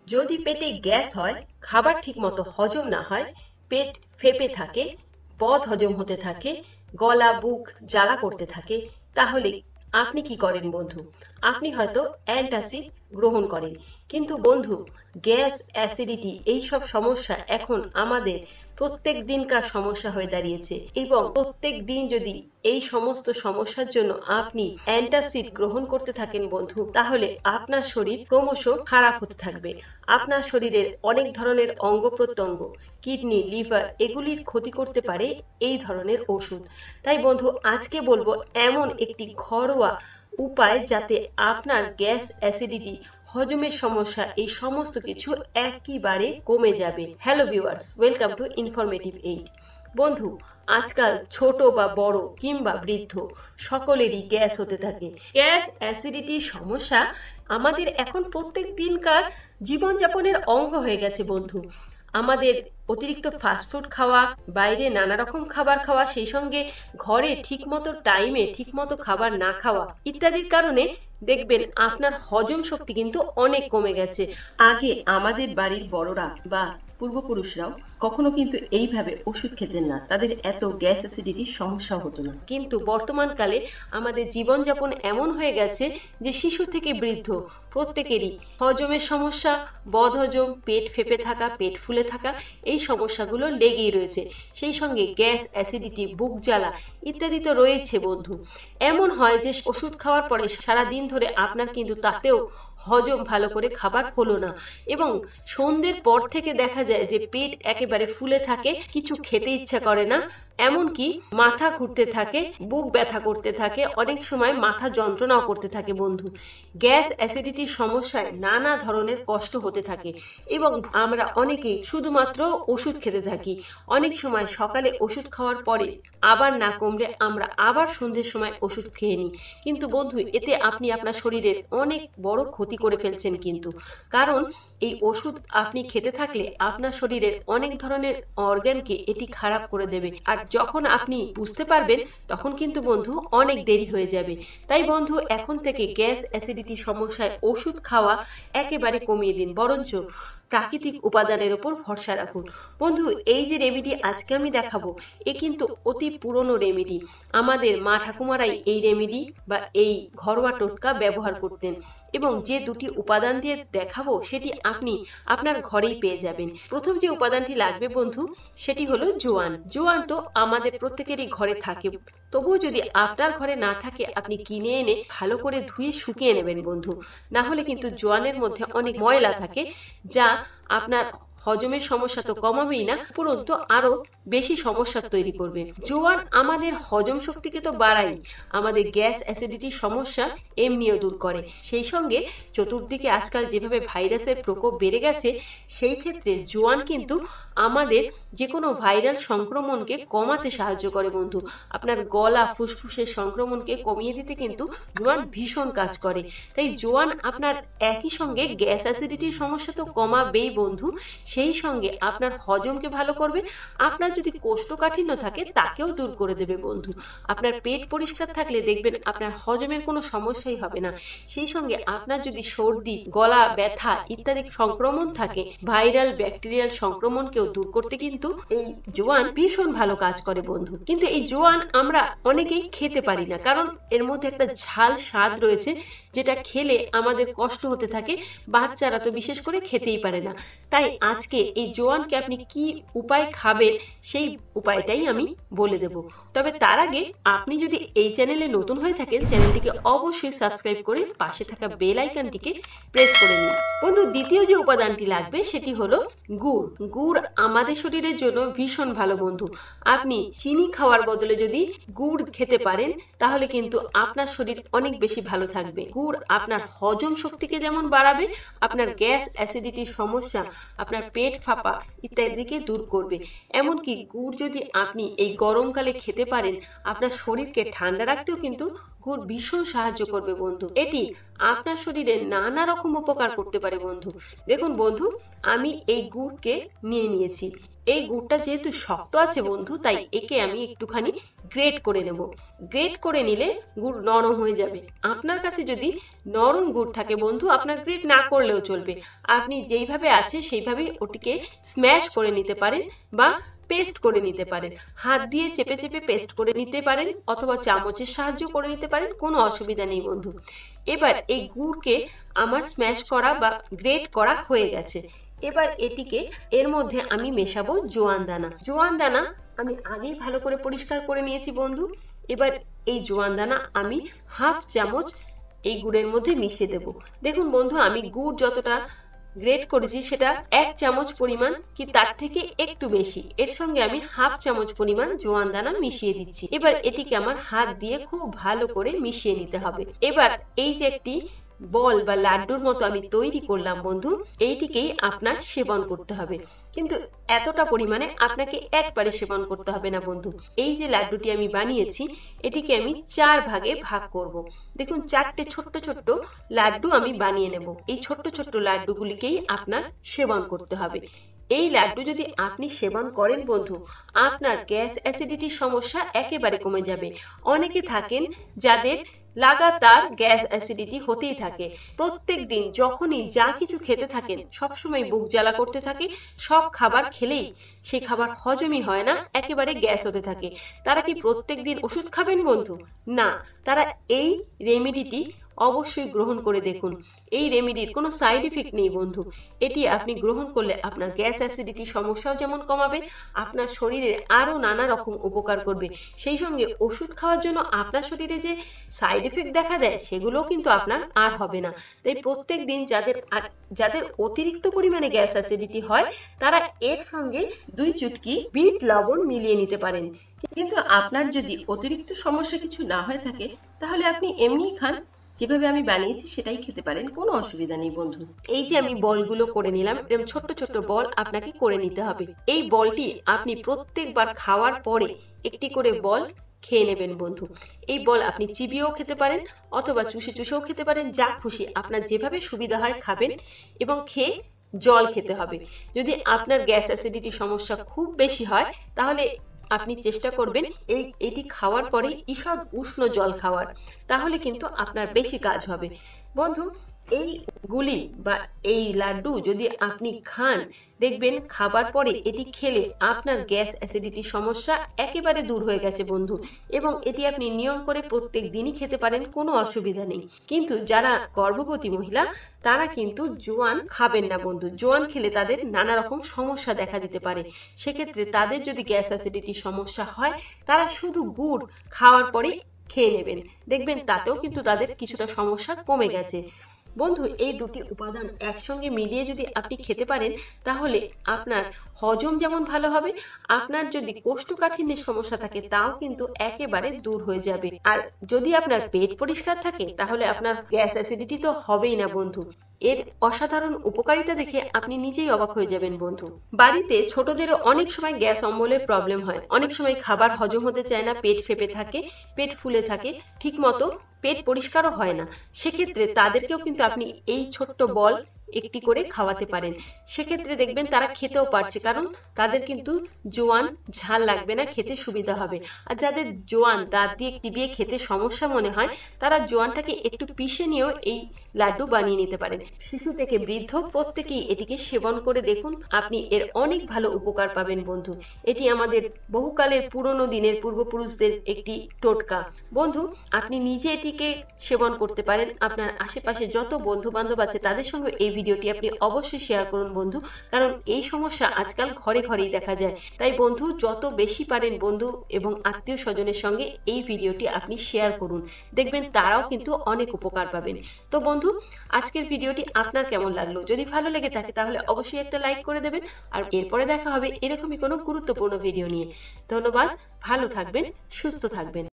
যদি পেটে গ্যাস হয়, খাবার ঠিকমতো হজম না হয়, পেট ফেঁপে থাকে, বদ হজম হতে থাকে, গলা বুক জ্বালা করতে থাকে, তাহলে আপনি কি করেন বন্ধু? আপনি হয়তো অ্যান্টাসিড গ্রহণ করেন, কিন্তু বন্ধু, গ্যাস অ্যাসিডিটি এই সব সমস্যা এখন আমাদের প্রত্যেক দিনকার সমস্যা হয়ে দাঁড়িয়েছে, এবং প্রত্যেক দিন যদি এই সমস্ত সমস্যার জন্য আপনি অ্যান্টাসিড গ্রহণ করতে থাকেন বন্ধু, তাহলে আপনার শরীর ক্রমশ খারাপ হতে থাকবে। আপনার শরীরের অনেক ধরনের অঙ্গ প্রত্যঙ্গ, কিডনি, লিভার এগুলির ক্ষতি করতে পারে এই ধরনের ওষুধ। তাই বন্ধু, আজকে বলবো এমন একটি ঘরোয়া উপায় যাতে আপনার গ্যাস অ্যাসিডিটি, হজমের সমস্যা এই সমস্ত কিছু একেবারে কমে যাবে। Hello viewers, welcome to informative aid. বন্ধু, আজকাল ছোট বা বড় কিংবা বৃদ্ধ সকলেরই গ্যাস হতে থাকে। গ্যাস অ্যাসিডিটির সমস্যা আমাদের এখন প্রত্যেক দিনকার জীবনযাপনের অঙ্গ হয়ে গেছে বন্ধু। আমাদের অতিরিক্ত ফাস্টফুড খাওয়া, বাইরে নানা রকম খাবার খাওয়া, সেই সঙ্গে ঘরে ঠিকমতো টাইমে ঠিকমতো খাবার না খাওয়া ইত্যাদির কারণে দেখবেন আপনার হজম শক্তি কিন্তু অনেক কমে গেছে। আগে আমাদের বাড়ির বড়রা বা পূর্বপুরুষরাও কখনো কিন্তু এইভাবে ওষুধ খেতেন না, তাদের এত গ্যাস অ্যাসিডিটির সমস্যা হতো না। কিন্তু বর্তমানকালে আমাদের জীবনযাপন এমন হয়ে গেছে যে শিশু থেকে বৃদ্ধ প্রত্যেকেরই হজমের সমস্যা, বদহজম, পেট ফেঁপে থাকা, পেট ফুলে থাকা এই সমস্যাগুলো লেগেই রয়েছে। সেই সঙ্গে গ্যাস অ্যাসিডিটি, বুক জ্বালা ইত্যাদি তো রয়েছে বন্ধু। এমন হয় যে ওষুধ খাওয়ার পরে সারা দিন ধরে আপনার কিন্তু তাতেও হজম ভালো করে খাবার হলো না, এবং সন্ধ্যের পর থেকে দেখা যায় যে পেট একেবারে ফুলে থাকে, কিছু খেতে ইচ্ছা করে না, এমনকি মাথা ঘুরতে থাকে, বুক ব্যথা করতে থাকে, অনেক সময় মাথা যন্ত্রণাও করতে থাকে বন্ধু। গ্যাস অ্যাসিডিটির সমস্যায় নানা ধরনের কষ্ট হতে থাকে, এবং আমরা অনেকেই শুধুমাত্র ওষুধ খেতে থাকি। অনেক সময় সকালে ওষুধ খাওয়ার পরে আবার না কমলে আমরা আবার সন্ধ্যের সময় ওষুধ খেয়ে নিই। কিন্তু বন্ধু, এতে আপনি আপনার শরীরের অনেক বড় ক্ষতি করে ফেলছেন কিন্তু। কারণ এই ওষুধ আপনি খেতে থাকলে আপনার শরীরের অনেক ধরনের অর্গানকে এটি খারাপ করে দেবে, আর যখন আপনি বুঝতে পারবেন তখন কিন্তু বন্ধু অনেক দেরি হয়ে যাবে। তাই বন্ধু, এখন থেকে গ্যাস অ্যাসিডিটি সমস্যায় ওষুধ খাওয়া একেবারে কমিয়ে দিন, বরঞ্চ প্রাকৃতিক উপাদানের উপর ভরসা রাখুন। বন্ধু, এই যে রেমেডি আজকে আমি দেখাবো, এ কিন্তু অতি পুরনো রেমেডি। আমাদের মা ঠাকুমারাই এই রেমেডি বা এই ঘরোয়া টোটকা ব্যবহার করতেন, এবং যে দুটি উপাদান দিয়ে দেখাবো সেটি আপনি আপনার ঘরেই পেয়ে যাবেন। প্রথম যে উপাদানটি লাগবে বন্ধু, সেটি হলো জোয়ান। জোয়ান তো আমাদের প্রত্যেকেরই ঘরে থাকে, তবুও যদি আপনার ঘরে না থাকে আপনি কিনে এনে ভালো করে ধুয়ে শুকিয়ে নেবেন বন্ধু। না হলে কিন্তু জোয়ানের মধ্যে অনেক ময়লা থাকে, যা আপনার হজমের সমস্যা তো কমাবেই না, উপরন্তু আরো বেশি সমস্যা তৈরি করবে। জোয়ান আমাদের হজম শক্তিকে তো বাড়ায়, আমাদের গ্যাস অ্যাসিডিটির সমস্যা এমনিও দূর করে। সেই সঙ্গে চতুর্দিকে আজকাল যেভাবে ভাইরাসের প্রকোপ বেড়ে গেছে, সেই ক্ষেত্রে জোয়ান কিন্তু আমাদের যে কোনো ভাইরাল সংক্রমণকে কমাতে সাহায্য করে বন্ধু। আপনার গলা ফুসফুসের সংক্রমণকে কমিয়ে দিতে কিন্তু জোয়ান ভীষণ কাজ করে। তাই জোয়ান আপনার একই সঙ্গে গ্যাস অ্যাসিডিটির সমস্যা তো কমাবেই বন্ধু, সেই সঙ্গে আপনার হজমকে ভালো করবে। আপনার যদি কোষ্ঠকাঠিন্য থাকে তাকেও দূর করে দেবে বন্ধু। আপনার পেট পরিষ্কার থাকলে দেখবেন আপনার হজমের কোনো সমস্যাই হবে না। সেই সঙ্গে আপনার যদি সর্দি, গলা ব্যথা ইত্যাদি সংক্রমণ থাকে, ভাইরাল ব্যাকটেরিয়াল সংক্রমণকেও দূর করতে কিন্তু এই জোয়ান ভীষণ ভালো কাজ করে বন্ধু। কিন্তু এই জোয়ান আমরা অনেকেই খেতে পারি না, কারণ এর মধ্যে একটা ঝাল স্বাদ রয়েছে, যেটা খেলে আমাদের কষ্ট হতে থাকে। বাচ্চারা তো বিশেষ করে খেতেই পারে না। তাই আজকে এই জোয়ানকে আপনি কি উপায় খাবেন সেই উপায়টাই আমি বলে দেব। তবে তার আগে আপনি যদি এই চ্যানেলে নতুন হয়ে থাকেন, চ্যানেলটিকে অবশ্যই সাবস্ক্রাইব করে পাশে থাকা বেল আইকনটিকে প্রেস করে নিন বন্ধু। দ্বিতীয় যে উপাদানটি লাগবে সেটি হলো গুড়। গুড় আমাদের শরীরের জন্য ভীষণ ভালো বন্ধু। আপনি চিনি খাওয়ার বদলে যদি গুড় খেতে পারেন, তাহলে কিন্তু আপনার শরীর অনেক বেশি ভালো থাকবে। গুড় আপনার হজম শক্তিকে যেমন বাড়াবে, আপনার গ্যাস অ্যাসিডিটির সমস্যা, আপনার পেট ফাঁপা ইত্যাদিকে দূর করবে। এমনকি গুড় যদি আপনি এই গরমকালে খেতে পারেন, আপনার শরীরকে ঠান্ডা রাখতেও কিন্তু গুড় ভীষণ সাহায্য করবে বন্ধু। এটি আপনার শরীরে নানা রকম উপকার করতে পারে বন্ধু। দেখুন বন্ধু, আমি এই গুড়কে নিয়ে নিয়েছি, এই গুড়টা যেহেতু শক্ত আছে বন্ধু, তাই একে আমি একটুখানি গ্রেট করে নেব। গ্রেট করে নিলে গুড় নরম হয়ে যাবে। আপনার কাছে যদি নরম গুড় থাকে বন্ধু, আপনার গ্রেট না করলেও চলবে। আপনি যেইভাবে আছে সেইভাবেই ওটিকে স্ম্যাশ করে নিতে পারেন বা পেস্ট করে নিতে পারেন। হাত দিয়ে চেপে চেপে পেস্ট করে নিতে পারেন অথবা চামচের সাহায্য করে নিতে পারেন, কোনো অসুবিধা নেই বন্ধু। এবার এই গুড়কে আমার স্ম্যাশ করা বা গ্রেট করা হয়ে গেছে। এবার এটিকে এর মধ্যে আমি মেশাবো জোয়ান দানা। জোয়ান দানা আমি আগেই ভালো করে পরিষ্কার করে নিয়েছি বন্ধু। এবার এই জোয়ান দানা আমি হাফ চামচ এই গুড়ের মধ্যে মিশিয়ে দেব। দেখুন বন্ধু, আমি গুড় যতটা গ্রেট করেছি সেটা 1 চামচ পরিমাণ কি তার থেকে একটু বেশি। এর সঙ্গে আমি হাফ চামচ পরিমাণ জোয়ান দানা মিশিয়ে দিচ্ছি। এবার এটিকে আমার হাত দিয়ে খুব ভালো করে মিশিয়ে নিতে হবে। এবার এই যে একটি বল বা লাড্ডুর মতো আমি তৈরি করলাম বন্ধু, এইটিকেই আপনার সেবন করতে হবে। কিন্তু এতটা পরিমাণে আপনাকে একবারে সেবন করতে হবে না বন্ধু। এই যে লাড্ডুটি আমি বানিয়েছি, এটিকে আমি 4 ভাগে ভাগ করব। দেখুন, 4টে ছোট্ট ছোট্ট লাড্ডু আমি বানিয়ে নেব। এই ছোট্ট ছোট্ট লাড্ডুগুলিকেই আপনার সেবন করতে হবে। এই লাড্ডু যদি আপনি সেবন করেন বন্ধু, আপনার গ্যাস অ্যাসিডিটির সমস্যা একেবারে কমে যাবে। অনেকে থাকেন যাদের লাগাতার গ্যাস অ্যাসিডিটি হতেই থাকে, প্রত্যেক দিন যখনই যা কিছু খেতে থাকেন সবসময় বুক জ্বালা করতে থাকে, সব খাবার খেলেই সেই খাবার হজমই হয় না, একেবারে গ্যাস হতে থাকে। তারা কি প্রত্যেক দিন ওষুধ খাবেন বন্ধু? না, তারা এই রেমেডিটি অবশ্যই গ্রহণ করে দেখুন। এই রেমেডির কোনো সাইড ইফেক্ট নেই বন্ধু। এটি আপনি গ্রহণ করলে আপনার গ্যাস অ্যাসিডিটির সমস্যাও যেমন কমাবে, আপনার শরীরে আরো নানা রকম উপকার করবে। সেই সঙ্গে ওষুধ খাওয়ার জন্য আপনার শরীরে যে সাইড ইফেক্ট দেখা দেয় সেগুলোও কিন্তু আপনার আর হবে না। তাই প্রত্যেক দিন যাদের অতিরিক্ত পরিমাণে গ্যাস অ্যাসিডিটি হয়, তারা এর সঙ্গে 2 চুটকি বিট লবণ মিলিয়ে নিতে পারেন। কিন্তু আপনার যদি অতিরিক্ত সমস্যা কিছু না হয়ে থাকে, তাহলে আপনি এমনিই খান, যেভাবে আমি বানিয়েছি সেটাই খেতে পারেন, কোনো অসুবিধা নেই বন্ধু। এই যে আমি বলগুলো করে নিলাম, এরকম ছোট্ট ছোট্ট বল আপনাকে করে নিতে হবে। এই বলটি আপনি প্রত্যেকবার খাওয়ার পরে একটি করে বল খেয়ে নেবেন বন্ধু। এই বল আপনি চিবিয়েও খেতে পারেন অথবা চুষে চুষেও খেতে পারেন, যা খুশি আপনার যেভাবে সুবিধা হয় খাবেন। এবং খেয়ে জল খেতে হবে। যদি আপনার গ্যাস অ্যাসিডিটি সমস্যা খুব বেশি হয়, তাহলে আপনি চেষ্টা করবেন এটি খাওয়ার পরে ঈষৎ উষ্ণ জল খাওয়ার, তাহলে কিন্তু আপনার বেশি কাজ হবে বন্ধু। এইগুলি বা এই লাড্ডু যদি আপনি খান, দেখবেন খাবার পরে এটি খেলে আপনার গ্যাস অ্যাসিডিটি সমস্যা একেবারে দূর হয়ে গেছে বন্ধু। এবং এটি আপনি নিয়ম করে প্রত্যেক দিনই খেতে পারেন, কোনো অসুবিধা নেই। কিন্তু যারা গর্ভবতী মহিলা, তারা কিন্তু জোয়ান খাবেন না বন্ধু। জোয়ান খেলে তাদের নানা রকম সমস্যা দেখা দিতে পারে। সেক্ষেত্রে তাদের যদি গ্যাস অ্যাসিডিটির সমস্যা হয়, তারা শুধু গুড় খাওয়ার পরে খেয়ে নেবেন, দেখবেন তাতেও কিন্তু তাদের কিছুটা সমস্যা কমে গেছে বন্ধু। এই দুটি উপাদান একসঙ্গে মিলিয়ে যদি আপনি খেতে পারেন, তাহলে আপনার হজম যেমন ভালো হবে, আপনার যদি কোষ্ঠকাঠিন্যের সমস্যা থাকে তাও কিন্তু একেবারে দূর হয়ে যাবে। আর যদি আপনার পেট পরিষ্কার থাকে, তাহলে আপনার গ্যাস অ্যাসিডিটি তো হবেই না বন্ধু। এর অসাধারণ উপকারিতা দেখে আপনি নিজেই অবাক হয়ে যাবেন বন্ধু। বাড়িতে ছোটদেরও অনেক সময় গ্যাস অম্বলের প্রবলেম হয়, অনেক সময় খাবার হজম হতে চায় না, পেট ফেপে থাকে, পেট ফুলে থাকে, ঠিক মতো পেট পরিষ্কারও হয় না। সেক্ষেত্রে তাদেরকেও কিন্তু আপনি এই ছোট্ট বল একটি করে খাওয়াতে পারেন। সেক্ষেত্রে দেখবেন তারা খেতেও পারছে, কারণ তাদের কিন্তু জোয়ান ঝাল লাগবে না, খেতে সুবিধা হবে। আর যাদের জোয়ান দাঁত দিয়ে টিপিয়ে খেতে সমস্যা মনে হয়, তারা জোয়ানটাকে একটু পিষে নিয়েও এই লাড্ডু বানিয়ে নিতে পারেন। শিশু থেকে বৃদ্ধ প্রত্যেকেই এটিকে সেবন করে দেখুন, আপনি এর অনেক ভালো উপকার পাবেন বন্ধু। এটি আমাদের বহুকালের পুরনো দিনের পূর্বপুরুষদের একটি টোটকা বন্ধু। আপনি নিজে এটিকে সেবন করতে পারেন, আপনার আশেপাশে যত বন্ধু বান্ধব আছে তাদের সঙ্গে এই ভিডিওটি আপনি অবশ্যই শেয়ার করুন বন্ধু, কারণ এই সমস্যা আজকাল ঘরে ঘরেই দেখা যায়। তাই বন্ধু, যত বেশি পারেন বন্ধু এবং আত্মীয় স্বজনের সঙ্গে এই ভিডিওটি আপনি শেয়ার করুন, দেখবেন তারাও কিন্তু অনেক উপকার পাবেন। তো বন্ধু, আজকের ভিডিওটি আপনার কেমন লাগলো? যদি ভালো লেগে থাকে তাহলে অবশ্যই একটা লাইক করে দেবেন। আর এরপরে দেখা হবে এরকমই কোনো গুরুত্বপূর্ণ ভিডিও নিয়ে। ধন্যবাদ, ভালো থাকবেন, সুস্থ থাকবেন।